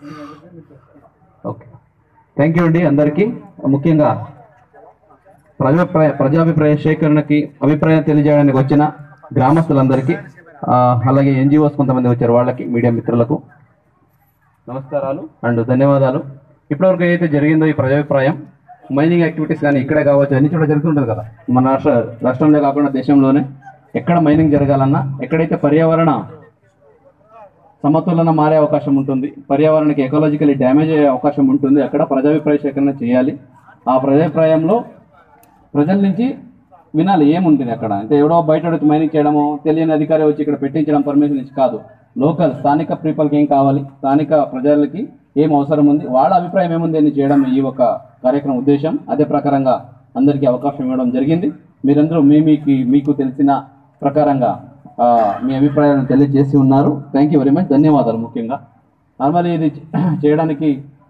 Okay, thank you అండి అందరికీ. ముఖ్యంగా ప్రజాభిప్రాయ సేకరణకి అభిప్రాయం తెలియజేయడానికి వచ్చిన గ్రామస్తులందరికీ, అలాగే ఎన్జిఓస్ కొంతమంది వచ్చారు, వాళ్ళకి, మీడియా మిత్రులకు నమస్కారాలు అండ్ ధన్యవాదాలు. ఇప్పటివరకు ఏదైతే జరిగిందో ఈ ప్రజాభిప్రాయం, మైనింగ్ యాక్టివిటీస్ కానీ ఇక్కడే కావచ్చు, అన్ని చోట్ల జరుగుతుంటుంది కదా, మన రాష్ట్రంలో కాకుండా దేశంలోనే ఎక్కడ మైనింగ్ జరగాలన్నా, ఎక్కడైతే పర్యావరణ సమతులన మారే అవకాశం ఉంటుంది, పర్యావరణానికి ఎకాలజికలీ డ్యామేజ్ అయ్యే అవకాశం ఉంటుంది, అక్కడ ప్రజాభిప్రాయ సేకరణ చేయాలి. ఆ ప్రజాభిప్రాయంలో ప్రజల నుంచి వినాలి ఏముంటుంది అక్కడ. అంటే ఎవడో బయట మైనింగ్ చేయడమో, తెలియని అధికారి వచ్చి ఇక్కడ పెట్టించడం పర్మిషన్ ఇచ్చి కాదు. లోకల్ స్థానిక పీపుల్కి ఏం కావాలి, స్థానిక ప్రజలకి ఏం అవసరం ఉంది, వాళ్ళ అభిప్రాయం ఏముంది అని చేయడం ఈ ఒక కార్యక్రమం ఉద్దేశం. అదే ప్రకారంగా అందరికీ అవకాశం ఇవ్వడం జరిగింది. మీరందరూ మీకు తెలిసిన ప్రకారంగా మీ అభిప్రాయాలను తెలియజేసి ఉన్నారు. థ్యాంక్ యూ వెరీ మచ్, ధన్యవాదాలు. ముఖ్యంగా నార్మల్ ఇది చేయడానికి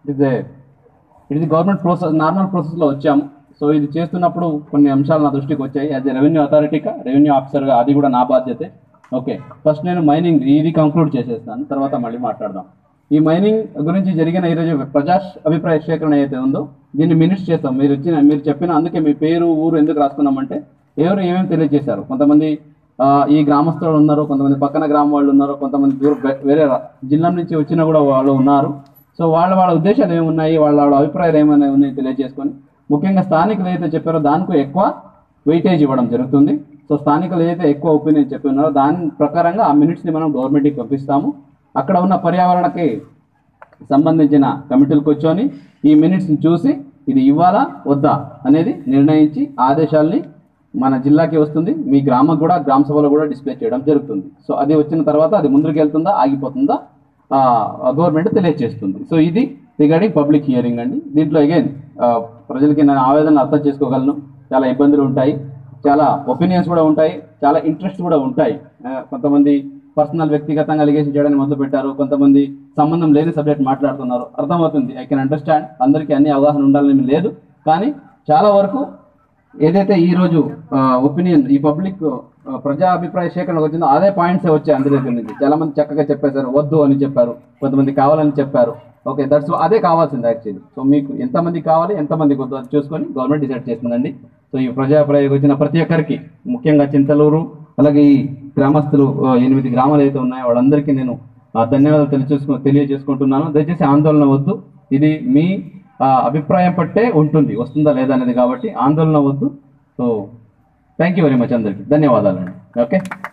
ఇది గవర్నమెంట్ ప్రాసెస్, నార్మల్ ప్రాసెస్లో వచ్చాము. సో ఇది చేస్తున్నప్పుడు కొన్ని అంశాలు నా దృష్టికి వచ్చాయి. యాజ్ ఎ రెవెన్యూ అథారిటీగా, రెవెన్యూ ఆఫీసర్గా అది కూడా నా బాధ్యతే. ఓకే, ఫస్ట్ నేను మైనింగ్ ఇది కంక్లూడ్ చేసేస్తాను, తర్వాత మళ్ళీ మాట్లాడదాం. ఈ మైనింగ్ గురించి జరిగిన ఈరోజు ప్రజా అభిప్రాయ సేకరణ ఏదైతే ఉందో దీన్ని మినిట్స్ చేస్తాం. మీరు చెప్పిన, అందుకే మీ పేరు ఊరు ఎందుకు రాస్తున్నామంటే ఎవరు ఏమేమి తెలియజేశారు. కొంతమంది ఈ గ్రామస్తులు ఉన్నారు, కొంతమంది పక్కన గ్రామం వాళ్ళు ఉన్నారు, కొంతమంది వేరే జిల్లా నుంచి వచ్చినా కూడా వాళ్ళు ఉన్నారు. సో వాళ్ళ ఉద్దేశాలు ఏమున్నాయి, వాళ్ళ అభిప్రాయాలు ఏమైనా ఉన్నాయి తెలియజేసుకొని, ముఖ్యంగా స్థానికులు ఏదైతే చెప్పారో దానికి ఎక్కువ వెయిటేజ్ ఇవ్వడం జరుగుతుంది. సో స్థానికులు ఏదైతే ఎక్కువ ఒపీనియన్ చెప్పి ఉన్నారో దాని ప్రకారంగా ఆ మినిట్స్ని మనం గవర్నమెంట్కి పంపిస్తాము. అక్కడ ఉన్న పర్యావరణకి సంబంధించిన కమిటీలు కూర్చొని ఈ మినిట్స్ని చూసి ఇది ఇవ్వాలా వద్దా అనేది నిర్ణయించి ఆదేశాల్ని మన జిల్లాకి వస్తుంది, మీ గ్రామ సభలో కూడా డిస్ప్లే చేయడం జరుగుతుంది. సో అది వచ్చిన తర్వాత అది ముందుకు వెళ్తుందా ఆగిపోతుందా గవర్నమెంట్ తెలియజేస్తుంది. సో ఇది రిగార్డింగ్ పబ్లిక్ హియరింగ్ అండి. దీంట్లో అగైన్ ప్రజలకి నేను ఆవేదన అర్థం చేసుకోగలను. చాలా ఇబ్బందులు ఉంటాయి, చాలా ఒపీనియన్స్ కూడా ఉంటాయి, చాలా ఇంట్రెస్ట్ కూడా ఉంటాయి. కొంతమంది పర్సనల్ వ్యక్తిగతంగా అలిగేషన్ చేయడానికి మొదలు పెట్టారు, కొంతమంది సంబంధం లేని సబ్జెక్ట్ మాట్లాడుతున్నారు. అర్థమవుతుంది, ఐ కెన్ అండర్స్టాండ్. అందరికీ అన్ని అవగాహన ఉండాలని లేదు, కానీ చాలా వరకు ఏదైతే ఈరోజు ఒపీనియన్ ఈ పబ్లిక్ ప్రజా అభిప్రాయ సేకరణకు వచ్చిందో అదే పాయింట్సే వచ్చాయి అందరి దగ్గర నుంచి. చాలా మంది చక్కగా చెప్పేశారు, వద్దు అని చెప్పారు, కొంతమంది కావాలని చెప్పారు. ఓకే, అదే కావాల్సింది యాక్చువల్లీ. సో మీకు ఎంతమంది కావాలి, ఎంతమందికి వద్దు అది చూసుకొని గవర్నమెంట్ డిసైడ్ చేస్తుందండి. సో ఈ ప్రజాభిప్రాయం వచ్చిన ప్రతి ఒక్కరికి, ముఖ్యంగా చింతలూరు అలాగే ఈ గ్రామస్తులు 8 గ్రామాలు అయితే ఉన్నాయో వాళ్ళందరికీ నేను ధన్యవాదాలు తెలియజేసుకుంటున్నాను. దయచేసి ఆందోళన వద్దు, ఇది మీ అభిప్రాయం పట్టే ఉంటుంది, వస్తుందా లేదా అనేది, కాబట్టి ఆందోళన వద్దు. So thank you very much, అందరికీ ధన్యవాదాలండి. ఓకే.